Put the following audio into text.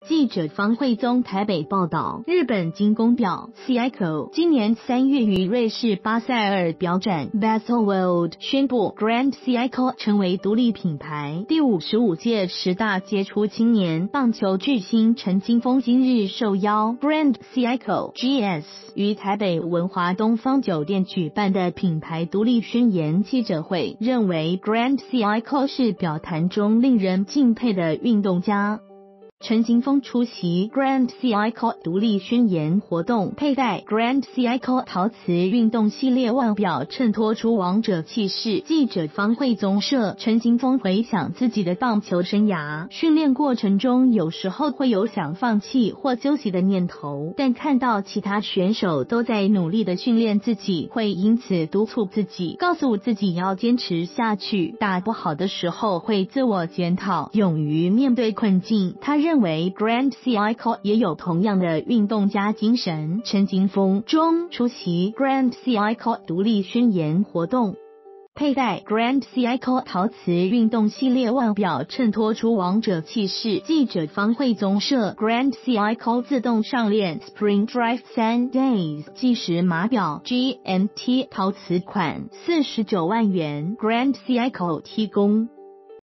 记者方慧宗台北报道，日本精工表 Seiko 今年3月于瑞士巴塞尔表展 Baselworld 宣布 Grand Seiko 成为独立品牌。第55届10大杰出青年棒球巨星陈金锋今日受邀 Grand Seiko GS 于台北文华东方酒店举办的品牌独立宣言记者会，认为 Grand Seiko 是表坛中令人敬佩的运动家。陈金锋出席 Grand Seiko 独立宣言活动，佩戴 Grand Seiko 陶瓷运动系列腕表，衬托出王者气势。记者方慧宗社陈金锋回想自己的棒球生涯，训练过程中有时候会有想放弃或休息的念头，但看到其他选手都在努力的训练自己，会因此督促自己，告诉自己要坚持下去。打不好的时候会自我检讨，勇于面对困境。他认为 Grand Seiko 也有同样的运动家精神。陈金锋中出席 Grand Seiko 独立宣言活动，佩戴 Grand Seiko 陶瓷运动系列腕表，衬托出王者气势。记者方慧宗社 Grand Seiko 自动上链 Spring Drive 3 Days 计时码表 GMT 陶瓷款49万元 Grand Seiko 提供。